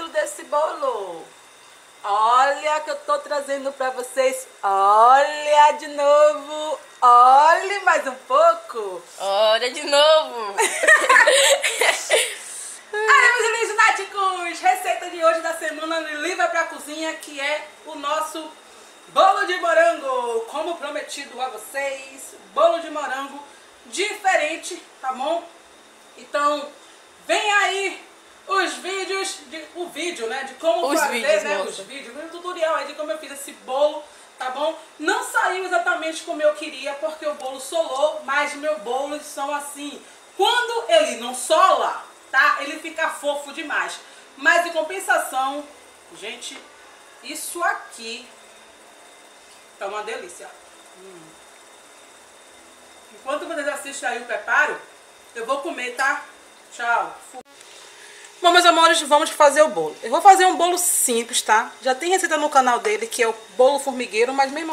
desse bolo. Olha que eu tô trazendo pra vocês. Olha de novo. Olhe mais um pouco. Olha de novo. Aí, meus lunáticos, receita de hoje da semana no Livra pra Cozinha, que é o nosso bolo de morango. Como prometido a vocês, bolo de morango diferente, tá bom? Então, vem aí os vídeos, o vídeo, né, de como fazer, vídeos, né, moça. os vídeos, o tutorial aí de como eu fiz esse bolo, tá bom? Não saiu exatamente como eu queria, porque o bolo solou, mas meus bolos são assim. Quando ele não sola, tá, ele fica fofo demais. Mas em compensação, gente, isso aqui tá uma delícia. Enquanto vocês assistem aí o preparo, eu vou comer, tá? Tchau. Bom, meus amores, vamos fazer o bolo. Eu vou fazer um bolo simples, tá? Já tem receita no canal dele, que é o bolo formigueiro, mas mesmo...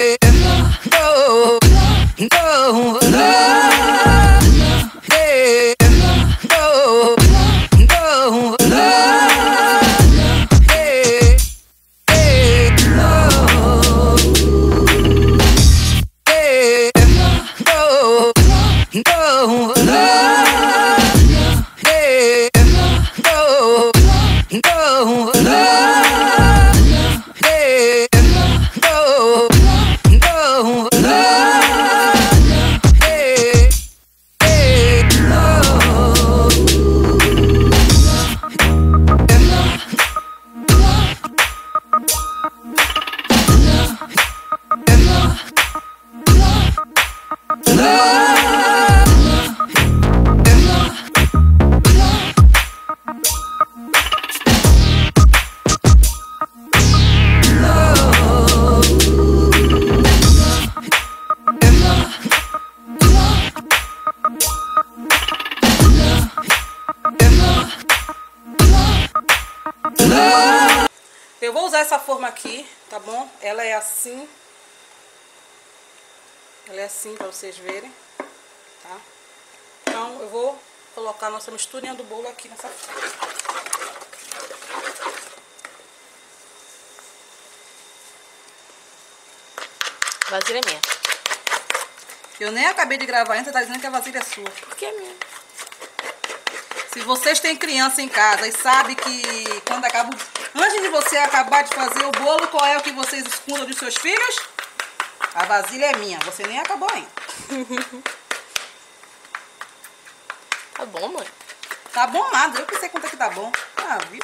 Eu vou usar essa forma aqui, tá bom? Ela é assim. Ela é assim pra vocês verem, tá? Então eu vou colocar a nossa misturinha do bolo aqui nessa forma. Vasilha é minha. Eu nem acabei de gravar ainda, você tá dizendo que a vasilha é sua. Porque é minha. Se vocês têm criança em casa e sabem que quando acaba... Antes de você acabar de fazer o bolo, qual é o que vocês escondam dos seus filhos? A vasilha é minha, você nem acabou ainda. Tá bom, mãe? Tá bom nada, eu que sei quanto é que tá bom. Ah, viu?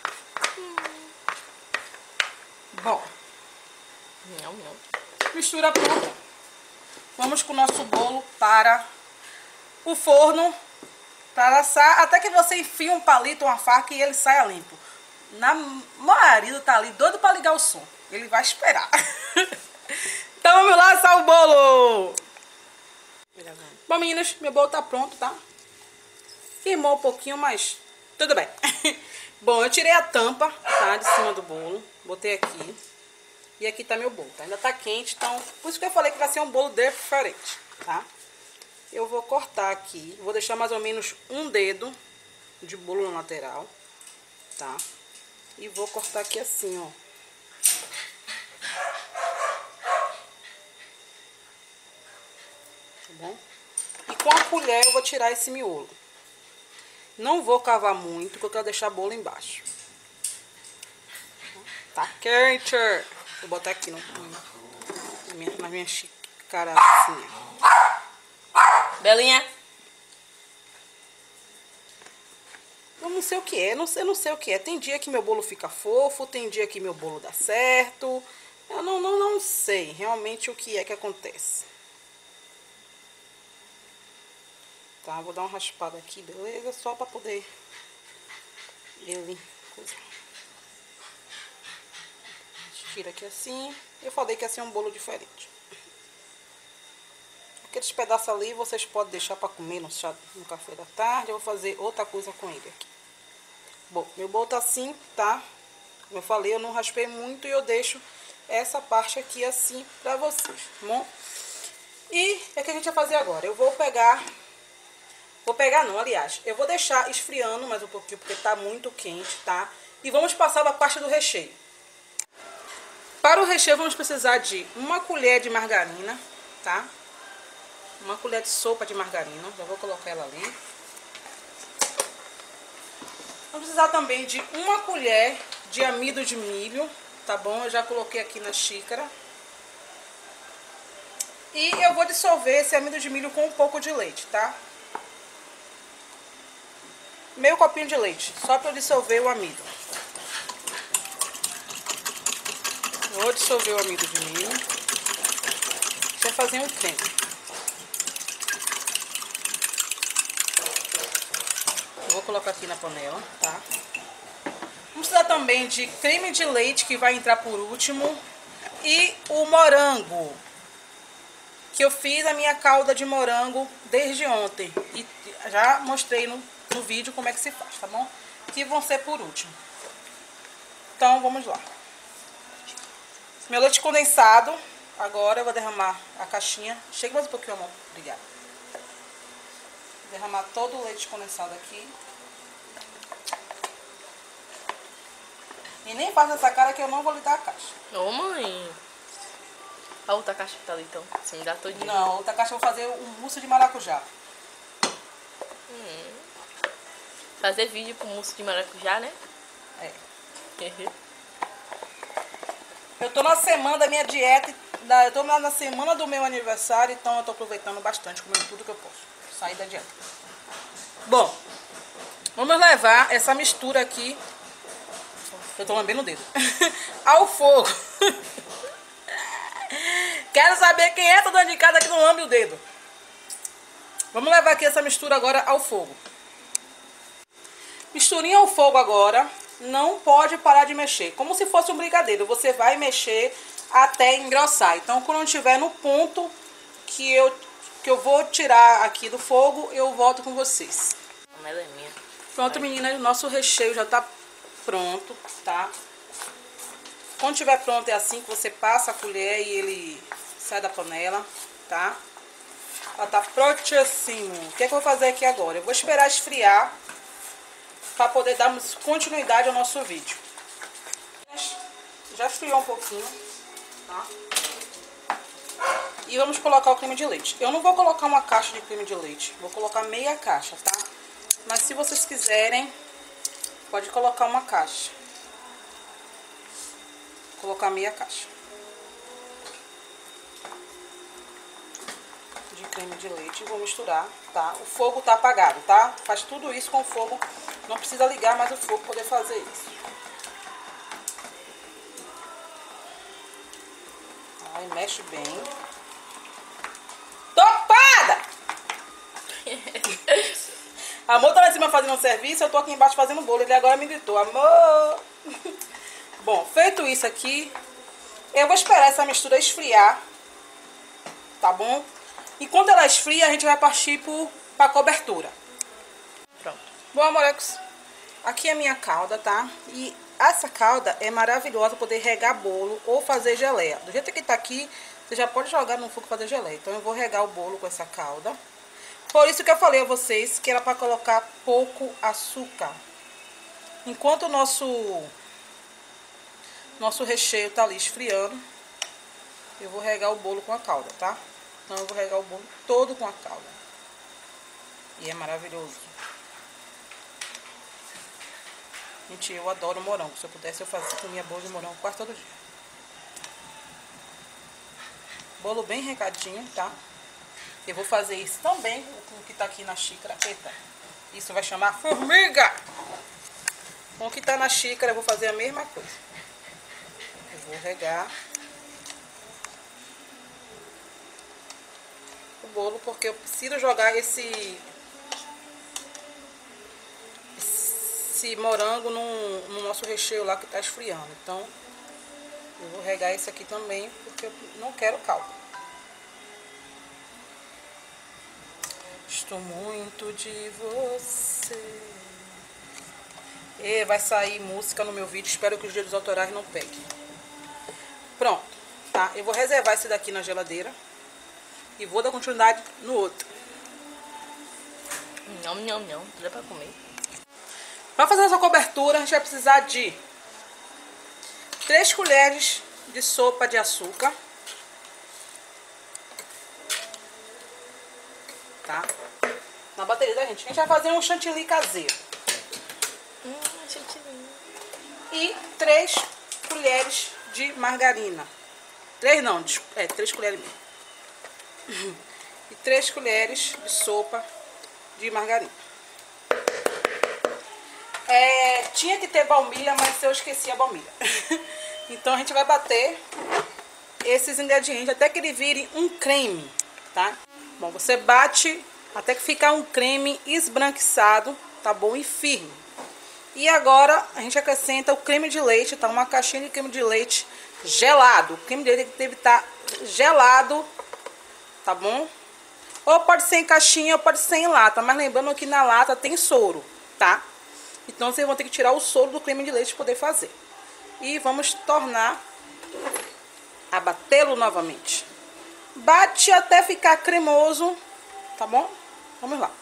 Bom. Não, não. Mistura pronta. Vamos com o nosso bolo para o forno. Para assar, até que você enfie um palito, uma faca e ele saia limpo. Meu marido tá ali doido para ligar o som. Ele vai esperar. Então vamos lá assar o bolo. Bom, meninas, meu bolo tá pronto, tá? Queimou um pouquinho, mas tudo bem. Bom, eu tirei a tampa, tá? De cima do bolo. Botei aqui. E aqui tá meu bolo, tá? Ainda tá quente, então... Por isso que eu falei que vai ser um bolo diferente, tá? Eu vou cortar aqui. Vou deixar mais ou menos um dedo de bolo na lateral, tá? E vou cortar aqui assim, ó. Tá bom? E com a colher eu vou tirar esse miolo. Não vou cavar muito, porque eu quero deixar o bolo embaixo. Tá quente. Vou botar aqui na minha xicarazinha. Belinha. Eu não sei o que é, eu não sei o que é. Tem dia que meu bolo fica fofo, tem dia que meu bolo dá certo. Eu não sei realmente o que é que acontece. Tá, vou dar uma raspada aqui, beleza? Só pra poder ele coisa. Tira aqui assim. Eu falei que ia ser um bolo diferente. Aqueles pedaços ali vocês podem deixar para comer no café da tarde. Eu vou fazer outra coisa com ele aqui. Bom, meu bolo tá assim, tá? Como eu falei, eu não raspei muito e eu deixo essa parte aqui assim pra vocês, tá bom? E é o que a gente vai fazer agora. Eu vou pegar... Vou pegar não, aliás. Eu vou deixar esfriando mais um pouquinho porque tá muito quente, tá? E vamos passar para a parte do recheio. Para o recheio vamos precisar de 1 colher de margarina, tá? 1 colher de sopa de margarina, já vou colocar ela ali. Vamos precisar também de 1 colher de amido de milho, tá bom? Eu já coloquei aqui na xícara. E eu vou dissolver esse amido de milho com um pouco de leite, tá? Meio copinho de leite, só para eu dissolver o amido. Vou dissolver o amido de milho. Deixa eu fazer um creme. Vou colocar aqui na panela, tá? Vamos precisar também de creme de leite, que vai entrar por último. E o morango, que eu fiz a minha calda de morango desde ontem. E já mostrei no vídeo como é que se faz, tá bom? Que vão ser por último. Então, vamos lá. Meu leite condensado. Agora eu vou derramar a caixinha. Chega mais um pouquinho, amor. Obrigada. Derramar todo o leite condensado aqui. E nem faça essa cara que eu não vou lhe dar a caixa. Ô, mãe. A outra caixa que tá ali, então. Você me dá todinho. Não, a outra caixa eu vou fazer um mousse de maracujá. Fazer vídeo com mousse de maracujá, né? É. Eu tô na semana da minha dieta, eu tô na semana do meu aniversário, então eu tô aproveitando bastante, comendo tudo que eu posso. Sair da dieta. Bom, vamos levar essa mistura aqui, eu tô lambendo o dedo, ao fogo. Quero saber quem é essa dona de casa que não lambe o dedo. Vamos levar aqui essa mistura agora ao fogo. Misturinha ao fogo agora. Não pode parar de mexer. Como se fosse um brigadeiro. Você vai mexer até engrossar. Então, quando estiver no ponto que eu vou tirar aqui do fogo, eu volto com vocês. Ela é minha. Pronto, meninas. Nosso recheio já tá pronto, tá? Quando estiver pronto, é assim que você passa a colher e ele sai da panela, tá? Ela tá prontíssimo. O que é que eu vou fazer aqui agora? Eu vou esperar esfriar para poder darmos continuidade ao nosso vídeo. Já esfriou um pouquinho, tá? E vamos colocar o creme de leite. Eu não vou colocar uma caixa de creme de leite, vou colocar meia caixa, tá? Mas se vocês quiserem, pode colocar uma caixa. Vou colocar meia caixa de creme de leite e vou misturar, tá? O fogo tá apagado, tá? Faz tudo isso com o fogo. Não precisa ligar mais o fogo para poder fazer isso. Aí mexe bem. Topada! Amor tá lá em cima fazendo um serviço, eu tô aqui embaixo fazendo bolo. Ele agora me gritou, amor. Bom, feito isso aqui, eu vou esperar essa mistura esfriar, tá bom? E quando ela esfria, a gente vai partir para a cobertura. Pronto. Bom, amorecos, aqui é a minha calda, tá? E essa calda é maravilhosa para poder regar bolo ou fazer geleia. Do jeito que tá aqui, você já pode jogar no fogo e fazer geleia. Então eu vou regar o bolo com essa calda. Por isso que eu falei a vocês que era para colocar pouco açúcar. Enquanto o nosso recheio tá ali esfriando, eu vou regar o bolo com a calda, tá? Então eu vou regar o bolo todo com a calda. E é maravilhoso. Gente, eu adoro morango. Se eu pudesse, eu comia bolo de morango quase todo dia. Bolo bem regadinho, tá? Eu vou fazer isso também com o que tá aqui na xícara. Eita, isso vai chamar formiga! Com o que tá na xícara, eu vou fazer a mesma coisa. Eu vou regar o bolo, porque eu preciso jogar esse morango no nosso recheio lá que tá esfriando. Então, eu vou regar esse aqui também, porque eu não quero caldo. Estou muito de você. E vai sair música no meu vídeo. Espero que os direitos autorais não peguem. Pronto, tá? Eu vou reservar esse daqui na geladeira. E vou dar continuidade no outro. Não, tudo é pra comer. Para fazer essa cobertura, a gente vai precisar de 3 colheres de sopa de açúcar. Tá? Na bateria da gente. A gente vai fazer um chantilly caseiro. Chantilly. E 3 colheres de margarina. 3 não, 3 colheres mesmo. E 3 colheres de sopa de margarina. Tinha que ter baunilha, mas eu esqueci a baunilha. Então a gente vai bater esses ingredientes até que ele vire um creme, tá? Bom, você bate até que ficar um creme esbranquiçado, tá bom? E firme. E agora a gente acrescenta o creme de leite, tá? Uma caixinha de creme de leite gelado. O creme de leite deve estar gelado, tá bom? Ou pode ser em caixinha ou pode ser em lata, mas lembrando que na lata tem soro, tá? Então vocês vão ter que tirar o soro do creme de leite para poder fazer. E vamos tornar a batê-lo novamente. Bate até ficar cremoso, tá bom? Vamos lá.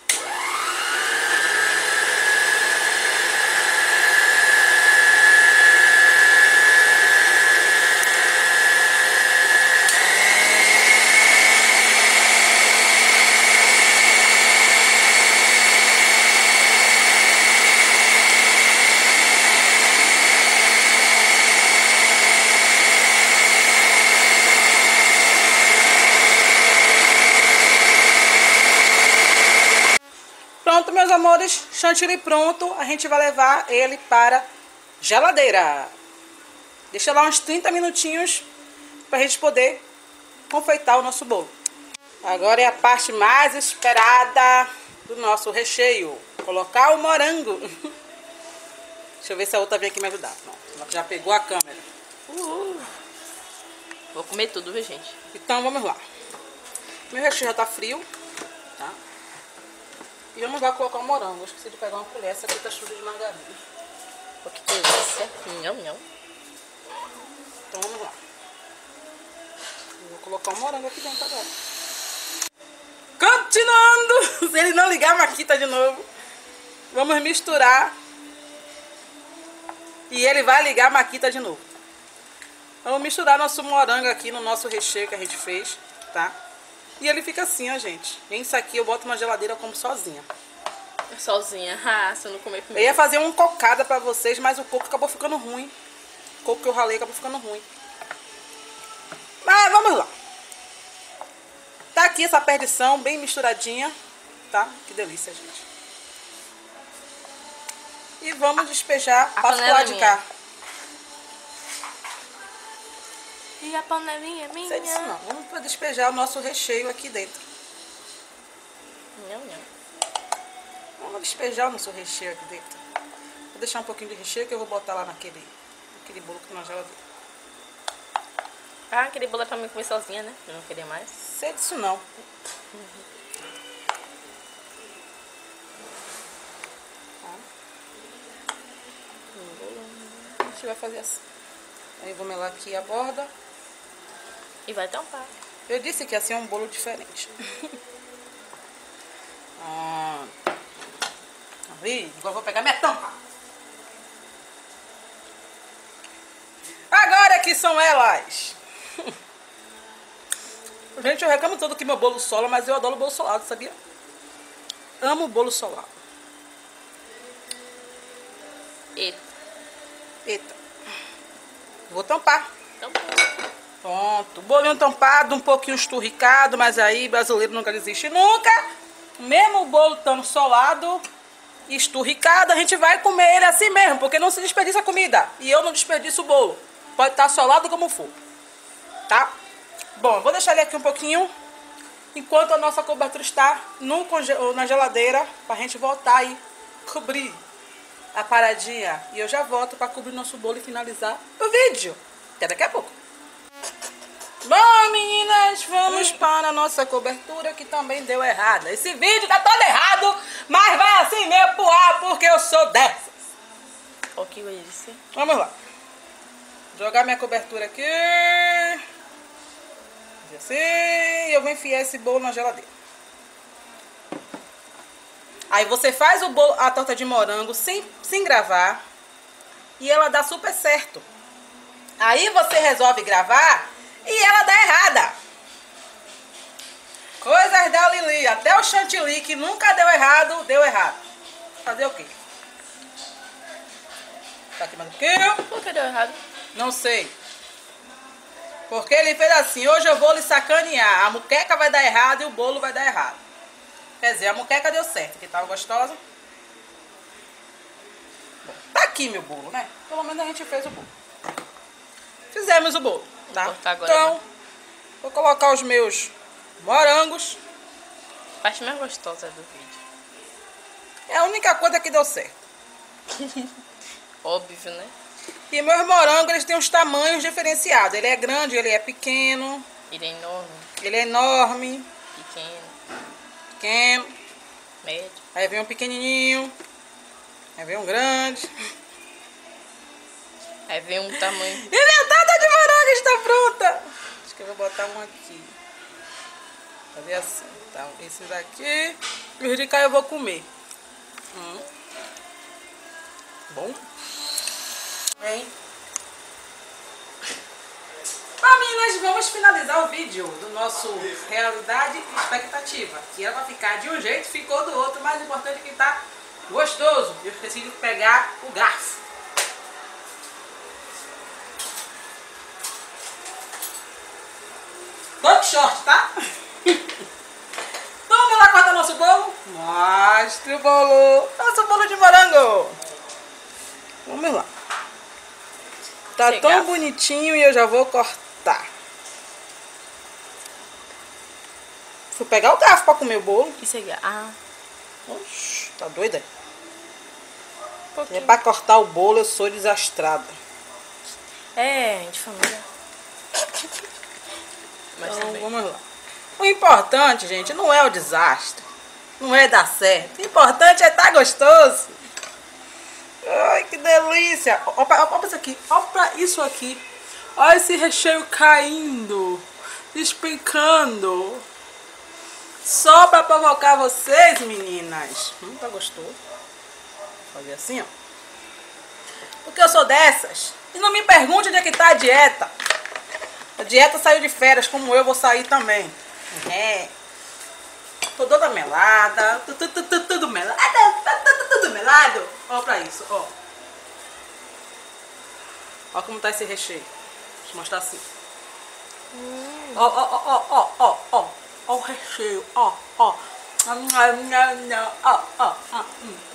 Pronto, meus amores, chantilly pronto, a gente vai levar ele para geladeira. Deixa lá uns 30 minutinhos para a gente poder confeitar o nosso bolo. Agora é a parte mais esperada do nosso recheio, colocar o morango. Deixa eu ver se a outra vem aqui me ajudar. Não, ela já pegou a câmera. Vou comer tudo, viu, gente? Então vamos lá. Meu recheio já tá frio, tá? E vamos lá colocar o morango. Eu esqueci de pegar uma colher. Essa aqui tá suja de margarina. Oh, que delícia. Nham, nham. Então vamos lá. Eu vou colocar o morango aqui dentro agora. Continuando! Se ele não ligar a maquita de novo, vamos misturar. E ele vai ligar a maquita de novo. Vamos misturar nosso morango aqui no nosso recheio que a gente fez, tá? E ele fica assim, ó, gente. E isso aqui eu boto na geladeira como sozinha. Sozinha? Ah, se eu não comer primeiro. Eu ia fazer uma cocada pra vocês, mas o coco acabou ficando ruim. O coco que eu ralei acabou ficando ruim. Mas vamos lá. Tá aqui essa perdição bem misturadinha, tá? Que delícia, gente. E vamos despejar para o lado de cá. E a panelinha é minha? Sei disso não. Vamos despejar o nosso recheio aqui dentro. Nham, nham. Vamos despejar o nosso recheio aqui dentro. Vou deixar um pouquinho de recheio que eu vou botar lá naquele bolo que nós já geladeira. Ah, aquele bolo é pra mim comer sozinha, né? Eu não queria mais. Sei disso não. A gente vai fazer assim. Aí eu vou melar aqui a borda. E vai tampar. Eu disse que ia ser um bolo diferente. Agora eu vou pegar minha tampa. Agora que são elas. Gente, eu reclamo todo que meu bolo sola, mas eu adoro bolo solado, sabia? Amo bolo solado. Eita. Vou tampar. Pronto. Bolinho tampado, um pouquinho esturricado, mas aí brasileiro nunca desiste nunca. Mesmo o bolo estando solado, esturricado, a gente vai comer ele assim mesmo, porque não se desperdiça a comida. E eu não desperdiço o bolo. Pode estar solado como for. Tá? Bom, eu vou deixar ele aqui um pouquinho, enquanto a nossa cobertura está na geladeira, pra gente voltar e cobrir a paradinha. E eu já volto pra cobrir nosso bolo e finalizar o vídeo. Até daqui a pouco. Bom, meninas, vamos para a nossa cobertura que também deu errada. Esse vídeo tá todo errado, mas vai assim mesmo pro ar, porque eu sou dessas. O que eu disse? Vamos lá. Jogar minha cobertura aqui. Assim, eu vou enfiar esse bolo na geladeira. Aí você faz o bolo, a torta de morango sem gravar e ela dá super certo. Aí você resolve gravar e ela dá errada. Coisas da Lili, até o chantilly que nunca deu errado, deu errado. Fazer o quê? Tá aqui mais um pouquinho. Por que deu errado? Não sei. Porque ele fez assim, hoje eu vou lhe sacanear. A muqueca vai dar errado e o bolo vai dar errado. Quer dizer, a muqueca deu certo, que tava gostosa. Bom, tá aqui meu bolo, né? Pelo menos a gente fez o bolo. Fizemos o bolo, tá? Vou cortar agora, Então, né? vou colocar os meus morangos. A parte mais gostosa do vídeo. É a única coisa que deu certo. Óbvio, né? E meus morangos, eles têm uns tamanhos diferenciados. Ele é grande, ele é pequeno. Ele é enorme, Ele é enorme, pequeno, pequeno. médio. Aí vem um pequenininho. Aí vem um grande. Aí vem um tamanho. Inventada de morango está pronta. Acho que eu vou botar um aqui. Fazer assim. Então, esse daqui. Os de cá eu vou comer. Bom. Hein? Bom, meninas, vamos finalizar o vídeo do nosso Realidade e Expectativa. Que ela vai ficar de um jeito, ficou do outro. Mais importante é que tá gostoso. Eu esqueci de pegar o garfo. Todo short, tá? Então vamos lá cortar nosso bolo? Mostre o bolo. Nosso bolo de morango. Vamos lá. Tá Esse tão garfo. bonitinho e eu já vou cortar. Fui pegar o garfo pra comer o bolo. Isso aqui. Ah, Oxi, tá doida? um É pouquinho. pra cortar o bolo, eu sou desastrada. É, de família. Mas Então, também. vamos lá. O importante, gente, não é o desastre. Não é dar certo. O importante é estar gostoso. Ai, que delícia. Olha isso aqui. Olha pra isso aqui. Olha esse recheio caindo. Despencando. Só pra provocar vocês, meninas. Tá gostoso. Vou fazer assim, ó. Porque eu sou dessas. E não me pergunte onde é que tá a dieta. A dieta saiu de férias, como eu vou sair também. É. Tô toda melada. Tudo melado. Tudo melado. Ó pra isso, ó. Ó como tá esse recheio. Deixa eu mostrar assim. Ó, ó, ó, ó, ó, ó, ó. Ó o recheio, ó, ó. Ó, ó, ó.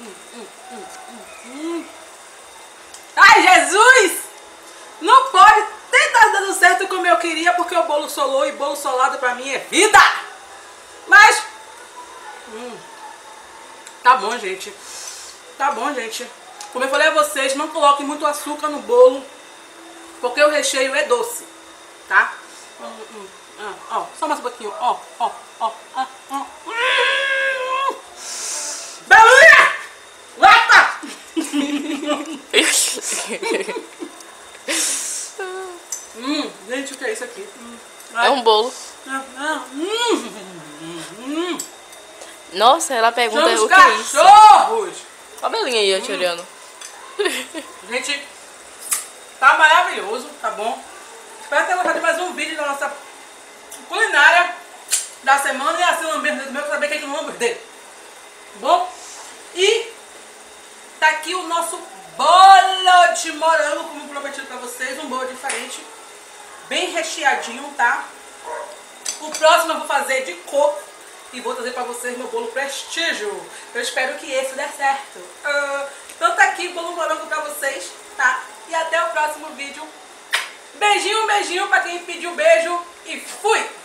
Ai, Jesus! Não pode ter tá dando certo como eu queria, porque o bolo solou e bolo solado pra mim é vida! Mas... tá bom, gente. Tá bom, gente. Como eu falei a vocês, não coloquem muito açúcar no bolo, porque o recheio é doce, tá? Ó, só mais um pouquinho. Ó, ó, ó, ó, ó. Belinha! Lata! Gente, o que é isso aqui? É um bolo. Nossa, ela pergunta São os o que é isso. cachorros! Olha a Belinha aí, eu te olhando. Gente, tá maravilhoso, tá bom? Espero ter gostado de mais um vídeo da nossa culinária da semana. E assim, lamber do meu, pra saber quem que não lembra dele. Tá bom? E tá aqui o nosso bolo de morango, como prometido pra vocês. Um bolo diferente, bem recheadinho, tá? O próximo eu vou fazer de coco e vou trazer pra vocês meu bolo prestígio. Eu espero que esse dê certo. Então tá aqui o bolo morango pra vocês, tá? E até o próximo vídeo. Beijinho, beijinho pra quem pediu beijo e fui!